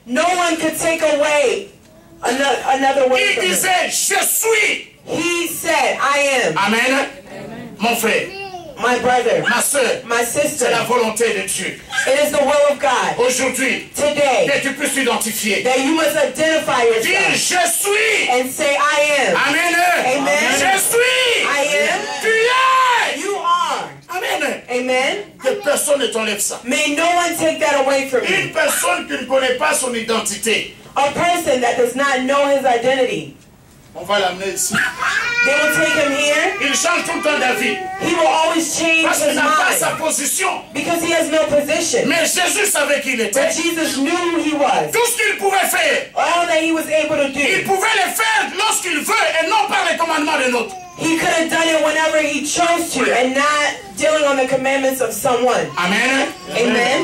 No one could take away another way Il from him. disait, je suis. He said, I am. Amen. Mon frère, My brother, ma soeur, my sister, c'est la volonté de Dieu. it is the will of God Aujourd'hui, today que tu puisses t'identifier. that you must identify Dis, yourself je suis. and say, I am. Amen. Amen. Je suis. I am. Tu es. You are. Amen. Amen. Que personne ne t'enlève ça. May no one take that away from you. Une personne qui ne connaît pas son identité, A person that does not know his identity, on va l'amener ici. they will take him here. Il change tout le temps d'avis. He will always change Parce qu'il his n'a pas sa mind position. because he has no position. Mais Jésus savait qui il était. But Jesus knew who he was. Tout ce qu'il pouvait faire, All that he was able to il do. pouvait le faire lorsqu'il veut et non par les commandements de l'autre. He could have done it whenever he chose to and not dealing on the commandments of someone. Amen. Amen.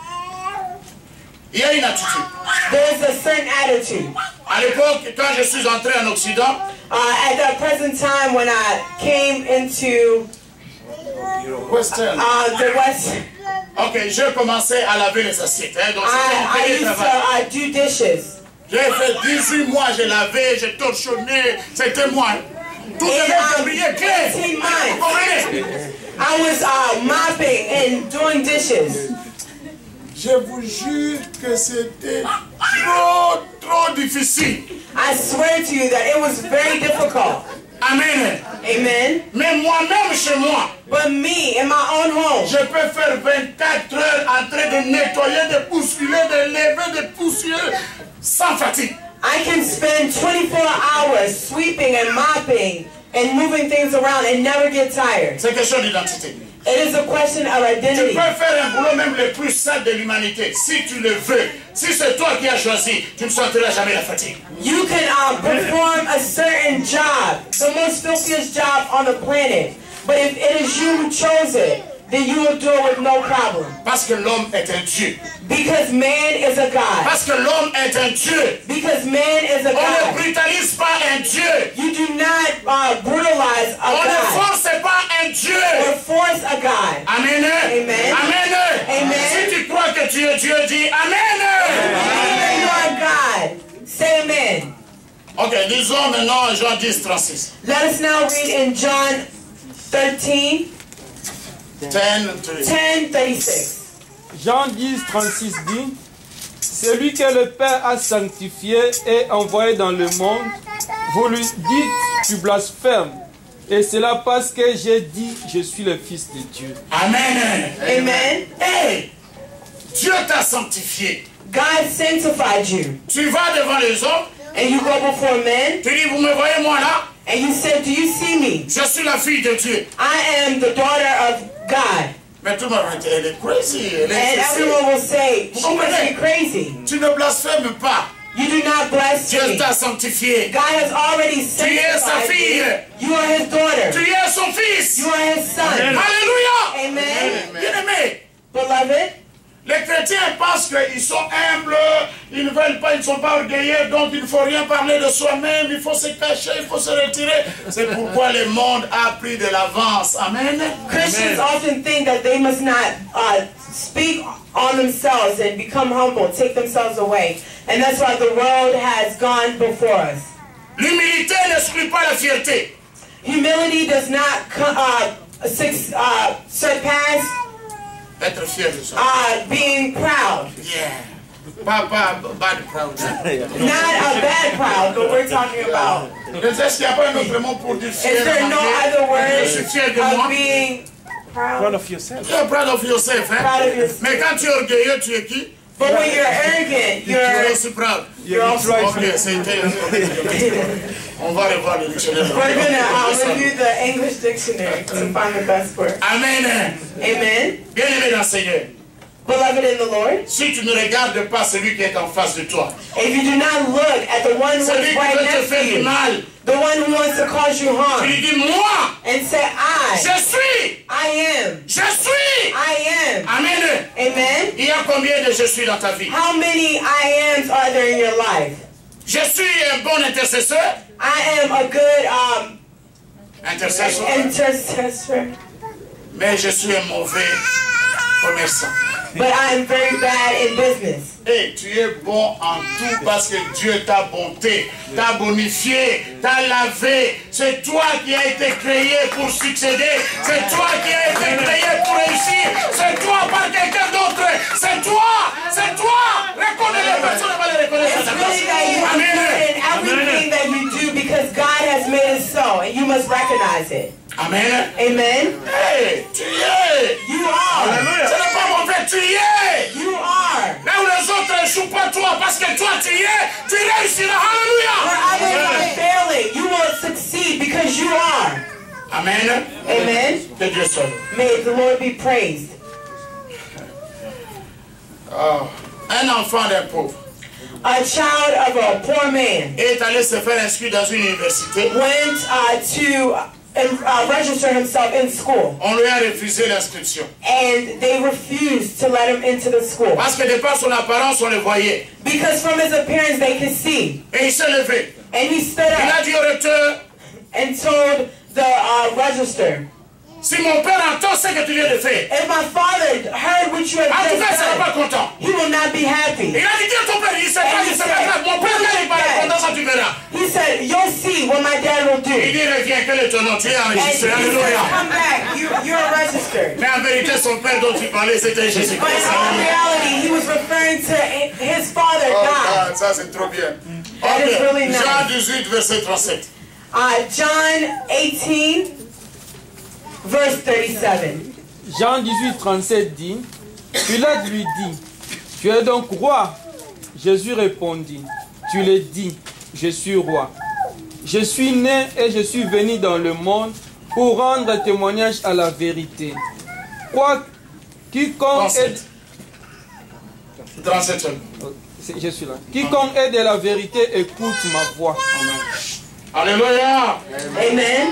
Il y a une attitude. There's a certain attitude. À l'époque, quand je suis entré en Occident, At the present time when I came into Western. the West, Ok, je commençais à laver les assiettes. Hein, donc c'était mon I premier used travail. to do dishes. J'ai fait 18 mois, j'ai lavé, j'ai torchonné. C'était moi. Tout devait briller clair. 18 Vous months. comprenez? I was mopping and doing dishes. Je vous jure que c'était trop difficile. I swear to you that it was very difficult. Amen. Amen. Mais moi-même chez moi, But me, in my own home, je peux faire 24 heures en train de nettoyer, de bousculer, de lever, de bousculer sans fatigue. I can spend 24 hours sweeping and mopping and moving things around and never get tired. C'est question d'identité. It is a question of Tu identity. peux faire un boulot même le plus sale de l'humanité. Si tu le veux, si c'est toi qui as choisi, tu ne sentiras jamais la fatigue. You can perform a certain job, the most filthiest job on the planet. But if it is you who chose it, then you will do it with no problem. Parce que l'homme est un Dieu. Because man is a God. Parce que l'homme est un Dieu. Because man is a On ne God. brutalise pas un Dieu. You do not brutalize a On ne God force pas un Dieu. or force a God. Amen. Amen. Amen. Amen. Si tu crois que tu es Dieu, dis Amen. Believe you are God. Say amen. Ok, lisons maintenant Jean 10, 36. Let us now read in John 13, 10:36. Jean 10, 36 dit, celui que le Père a sanctifié et envoyé dans le monde, vous lui dites, tu blasphèmes. Et cela parce que j'ai dit, je suis le Fils de Dieu. Amen. Amen. Hey, Dieu t'a sanctifié. God sanctified you. Tu vas devant les hommes, And you go before men, tu dis, vous me voyez moi là? and you said, do you see me? Je suis la fille de Dieu. I am the daughter of God. Mais tout le monde va dire, elle est crazy. Elle est And crazy. everyone will say, she must be crazy. Tu ne blasphèmes pas. You do not Dieu blaspheme. t'a sanctifié. God has already Tu es sa sanctified fille. you. You are his daughter. Tu es son fils. You are his son. Alléluia. Amen. Bien-aimé, Beloved, les chrétiens pensent qu'ils sont humbles, ils ne veulent pas, ils ne sont pas orgueilleux, donc il ne faut rien parler de soi-même, il faut se cacher, il faut se retirer. C'est pourquoi le monde a pris de l'avance. Amen. Christians often think that they must not speak on themselves and become humble, take themselves away. And that's why the world has gone before us. L'humilité n'exclut pas la fierté. Humility does not surpass Être fier de soi. being proud. Yeah. Pas bad proud. Not a bad proud, but we're talking about. Est-ce qu'il n'y a pas un autre mot pour dire fier? Is there no other Je suis word fier de moi. of being proud? of yourself. Tu es proud of yourself, hein? Proud of yourself. Mais quand tu es orgueilleux, tu es qui? But when you're arrogant, Tu es aussi proud. you're also. Ok, c'était... On va revoir le dictionnaire. We're gonna review the English dictionary to find the best word. Amen. Amen. Bien-aimé dans le Seigneur, Beloved in the Lord, si tu ne regardes pas celui qui est en face de toi, if you do not look at the one who celui is qui right veut te next to faire du you, mal, the one who wants to cause you tu harm, lui dis, moi, and say, je suis, I am, je suis. I am. Amen. Amen. Il y a combien de je suis dans ta vie? How many I ams are there in your life? Je suis un bon intercesseur. I am a good Intercesseur. intercessor, Mais je suis un mauvais commerçant. but I am very bad in business. Et tu es bon en tout parce que Dieu t'a bonté, t'a bonifié, t'a lavé. C'est toi qui as été créé pour succéder. C'est toi qui as été créé pour réussir. C'est toi par quelqu'un d'autre. C'est toi. C'est toi. Reconnais-le. Personne ne va le reconnaître. It's really that you are good in everything that you do because God has made it so, and you must recognize it. Amen. Amen. Hey, tu y es. You are. Ce n'est pas mauvais, tu y es. You are. Là où les autres échouent, pas toi, parce que toi tu y es, tu réussiras. Where Alléluia. others are failing, you will succeed because you are. Amen. Amen. Que Dieu soit loué. May the Lord be praised. Oh. Un enfant d'un pauvre A child of a poor man est allé se faire inscrire dans une université. went to register himself in school, On lui a refusé l'inscription. and they refused to let him into the school Parce que de par son apparence, on le voyait. because from his appearance they could see. Et il s'est levé. And he stood Il up a dit au recteur, and told the register, si mon père entend ce que tu viens de faire, if my father heard what you have en tout cas, il ne just sera pas done, content. he will not be happy. Il a dit, dis à ton père, il sait pas, il sait pas grave. Mon père, quand il va répondre, ça tu verras. He said, you'll see what my dad will do. Il dit, reviens, quel est ton nom? Tu es And he enregistré. said, Alléluia. come back, you're registered. Mais en vérité, son père dont il parlait, c'était But in Jésus-Christ. all reality, he was referring to his father, Oh, God. God, ça c'est trop bien. That is really nice. Jean 18, verset 37. John 18, verse 37. Jean 18, 37 dit, Pilate lui dit, tu es donc roi? Jésus répondit, tu le dis, je suis roi. Je suis né et je suis venu dans le monde pour rendre témoignage à la vérité. Quiconque est... 37 secondes. Je suis là. Quiconque est de la vérité écoute ma voix. Alléluia. Amen.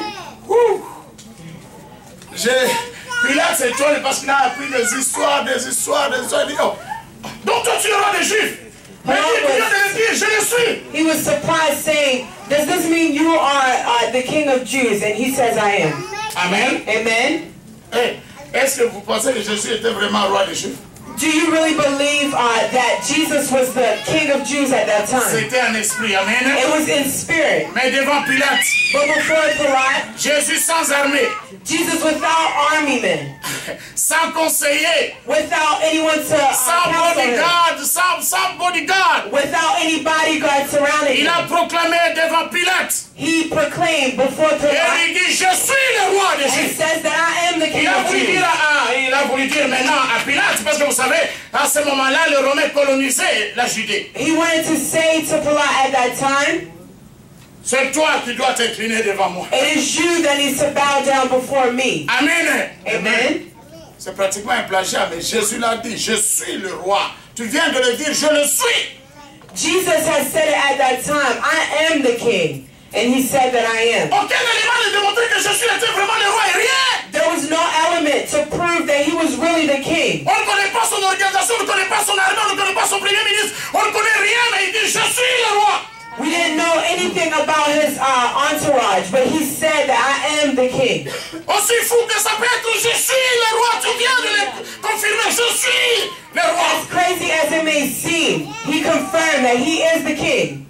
Pilate s'étonne parce qu'il a appris des histoires. Il dit, oh, donc toi tu es roi des Juifs. Mais il vient de le dire, je le suis. He was surprised, saying, does this mean you are the king of Jews? And he says, I am. Amen. Amen. Hey, est-ce que vous pensez que Jésus était vraiment roi des Juifs? Do you really believe that Jesus was the king of Jews at that time? C'était un esprit, amen. It was in spirit. Mais devant Pilate, But before Pilate, Jésus sans armée, Jesus without army men, sans conseiller, without anyone to sans counsel him, bodyguard, sans bodyguard. without any bodyguard surrounding Il a him, proclamé devant Pilate. he proclaimed before Et Pilate il dit, je suis le roi des and Juifs. says that I am the king Il a of voulu Jews. dire il a voulu dire maintenant à Pilate, parce que vous savez, à ce moment-là, les Romains colonisaient la Judée. He wanted to say to Pilate at that time, C'est toi qui dois t'incliner devant moi. it is you that needs to bow down before me. Amen. Amen. C'est pratiquement un plagiat, mais Jésus l'a dit, je suis le roi. Tu viens de le dire, je le suis. Jesus has said it at that time, I am the king. And he said that I am. Aucun élément ne démontrait que Jésus était vraiment le roi et rien. There was no element to prove that he was really the king. On ne connaît pas son organisation, on ne connaît pas son armée, on ne connaît pas son premier ministre, on ne connaît rien, mais il dit, je suis le roi. We didn't know anything about his entourage, but he said that I am the king. Aussi fou que ça peut être, je suis le roi, tu viens de le confirmer, je suis le roi. As crazy as it may seem, he confirmed that he is the king.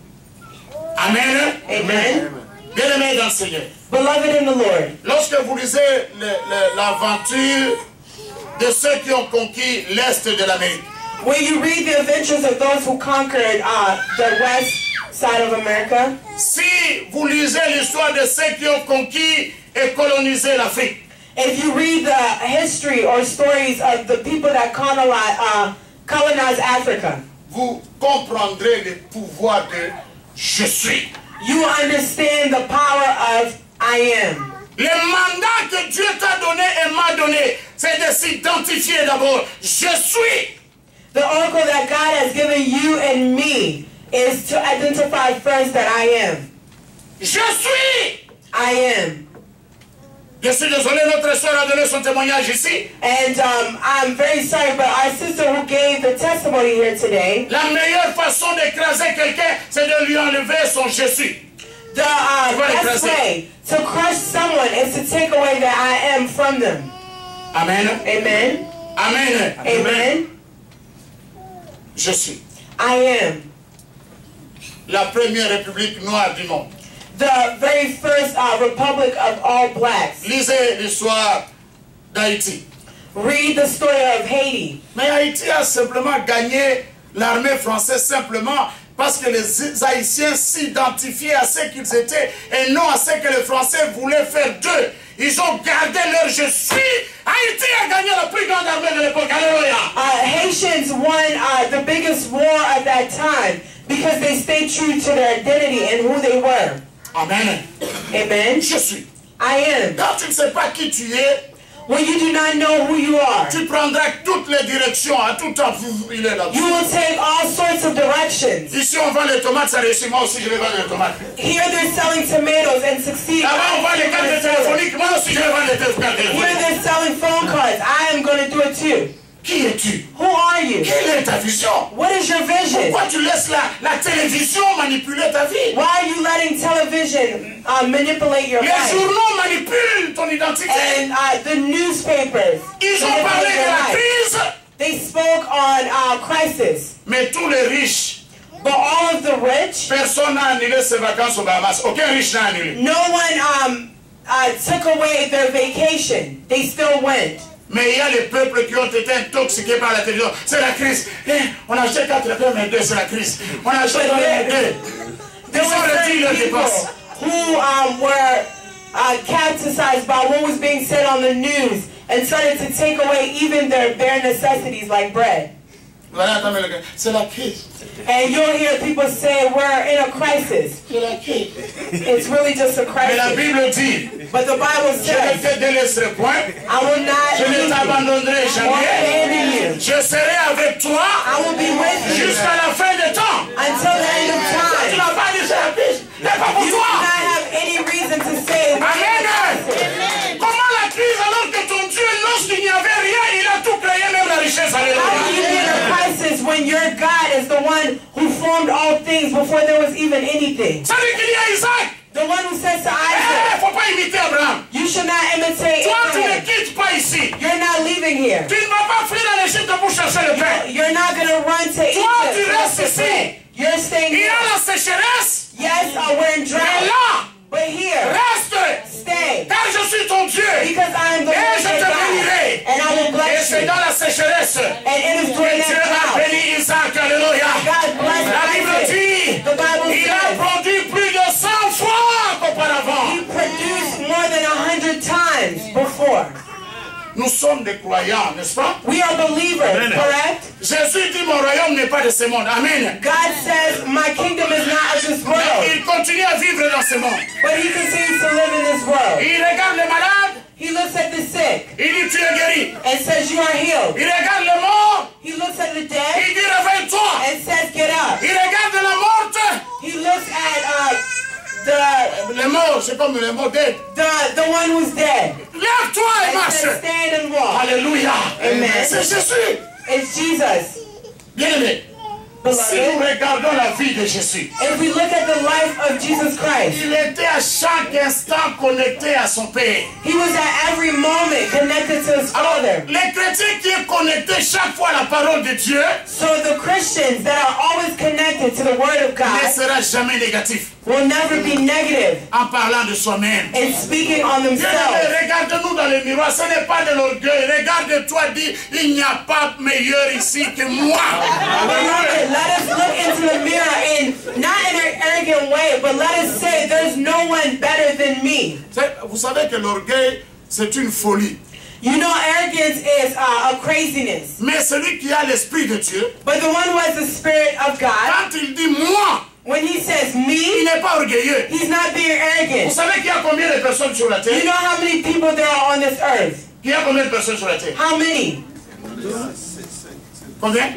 Amen. Amen. Bien-aimés dans le Seigneur. Beloved in the Lord, Lorsque vous lisez l'aventure de ceux qui ont conquis l'Est de l'Amérique, when you read the adventures of those who conquered the west side of America, si vous lisez l'histoire de ceux qui ont conquis et colonisé l'Afrique, if you read the history or stories of the people that colonized Africa, vous comprendrez le pouvoir de je suis. you will understand the power of I am. Le mandat que Dieu t'a donné et m'a donné, c'est de s'identifier d'abord. Je suis. The oracle that God has given you and me is to identify first that I am. Je suis. I am. Je suis désolé, notre soeur a donné son témoignage ici. And I'm very sorry, but our sister who gave the testimony here today, La meilleure façon d'écraser quelqu'un, c'est de lui enlever son je suis. the best way to crush someone is to take away that I am from them. Amen. Amen. Amen. Amen. Je suis. I am. La première république noire du monde. The very first republic of all blacks. Lisez l'histoire d'Haïti. Read the story of Haiti. Mais Haïti a simplement gagné l'armée française simplement parce que les Haïtiens s'identifiaient à ce qu'ils étaient et non à ce que les Français voulaient faire d'eux. Ils ont gardé leur je suis. Haïti a gagné la plus grande armée de l'époque. Alléluia. Haitians won the biggest war at that time because they stayed true to their identity and who they were. Amen. Amen. Je suis. I am. Quand tu ne sais pas qui tu es, when you do not know who you are, tu prendras toutes les directions. À tout temps, il est là. You will take all sorts of directions. Ici, on vend les tomates, ça réussit. Moi aussi, je vais vendre les tomates. Here they're selling tomatoes and succeed. Là-bas, on vend les cartes téléphoniques. Moi aussi, je vais vendre les cartes téléphoniques. Here they're selling phone cards. I am going to do it too. Qui es-tu? Who are you? Quelle est ta vision? What is your vision? Pourquoi tu laisses la télévision manipuler ta vie? Why are you letting television manipulate your Les life? journaux manipulent ton identité. And the newspapers. Ils ont parlé de la crise. They spoke on crisis. Mais tous les riches, but all of the rich, personne n'a annulé ses vacances aux Bahamas. Aucun riche n'a annulé. No one took away their vacation. They still went. Mais il y a les peuples qui ont été intoxiqués par la télévision. C'est la crise. On a acheté 4 PM2, c'est la crise. On a acheté 2. There were certain people who were capsized by what was being said on the news and started to take away even their bare necessities like bread. C'est la crise. And you'll hear people say we're in a crisis. It's really just a crisis. Mais la Bible dit, but the Bible says, je ne te délaisserai point. I will not je ne t'abandonnerai jamais. Je serai avec toi jusqu'à la fin des temps. Until the end of time. Tu n'as pas dit c'est la crise. n'est pas pour you toi. do not have any reason to say Amen. Comment la crise alors que ton Dieu, lorsqu'il n'y avait rien, il a tout créé, même la richesse. How do you get a crisis when your God is the one who formed all things before there was even anything? Ça dit qu'il y a Isaac. The one who says to Isaac, faut pas imiter Abraham. You should not imitate Toi, tu Abraham. ne quittes pas ici. You're not leaving here. Tu ne vas pas fuir en Égypte pour chercher le pain. You're not going to run to Egypt. Toi, tu restes ici. You're staying Il y here. a la sécheresse. Yes, we're in drought. Mais là, but here, reste. stay. Car je suis ton Dieu. Because I am the Et Lord je your te God. bénirai. And I will Et bless c'est you. dans la sécheresse And it is during que Dieu that a drought. béni Isaac. Alléluia. God bless La Bible Isaac. dit, The Bible il a says produit plus de 100 fois qu'auparavant. he produced more than 100 times before. Nous sommes des croyants, n'est-ce pas? We are believers, Amen. correct? Jésus dit, mon royaume n'est pas de ce monde. Amen. God says, my kingdom is not of this Mais world. il continue à vivre dans ce monde. But he continues to live in this world. Il regarde les malades. He looks at the sick Il dit, tu es guéri. and says, you are healed. Il regarde les morts. He looks at the Il dead dit, réveille-toi. and says, get up. Il regarde la morte. He looks at Les morts, c'est comme les morts dead. the one who's dead Lève-toi et and marche. says, stand and walk. Alléluia. Amen. C'est Jésus. It's Jesus. Bien-aimé, si nous Beloved, regardons la vie de Jésus, if we look at the life of Jesus Christ, il était à chaque instant connecté à son Père. he was at every moment connected to his Alors, Father. les chrétiens qui sont connectés chaque fois à la parole de Dieu So the Christians that are always connected to the Word of ne God sera jamais négatif will never be negative en parlant de soi-même. in speaking on Bien-aimé, themselves. regarde-nous dans le miroir, ce n'est pas de l'orgueil. Regarde-toi, dis, il n'y a pas meilleur ici que moi. Beloved, let us look into the mirror in not in an arrogant way, but let us say there's no one better than me. Vous savez que l'orgueil, c'est une folie. You know, arrogance is a craziness. Mais celui qui a l'esprit de Dieu, But the one who has the Spirit of God, quand il dit moi, when he says il me, n'est pas orgueilleux. he's not being Vous arrogant. savez qu'il y a combien de personnes sur la You terre? know how many people there are on this earth? Il y a combien de personnes sur la terre? How many? Combien?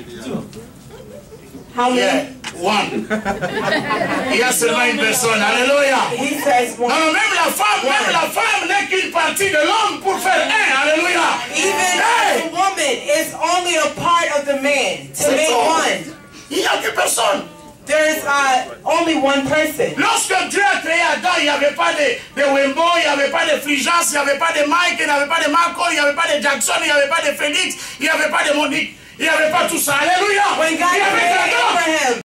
How Yeah, many? one. Il y a seulement une personne. Alléluia. He says one. Non, même la femme n'est qu'une partie de l'homme pour faire un. Alléluia. Even the woman is only a part of the man to make one. Il n'y a que personne. There's only one person. Lorsque Dieu a créé Adam, il n'y avait pas de Wembo, il n'y avait pas de Fulgence, il n'y avait pas de Mike, il n'y avait pas de Marco, il n'y avait pas de Jackson, il n'y avait pas de Félix, il n'y avait pas de Monique. Il n'y avait pas tout ça. Alléluia. When God Il y avait created Adam. Abraham,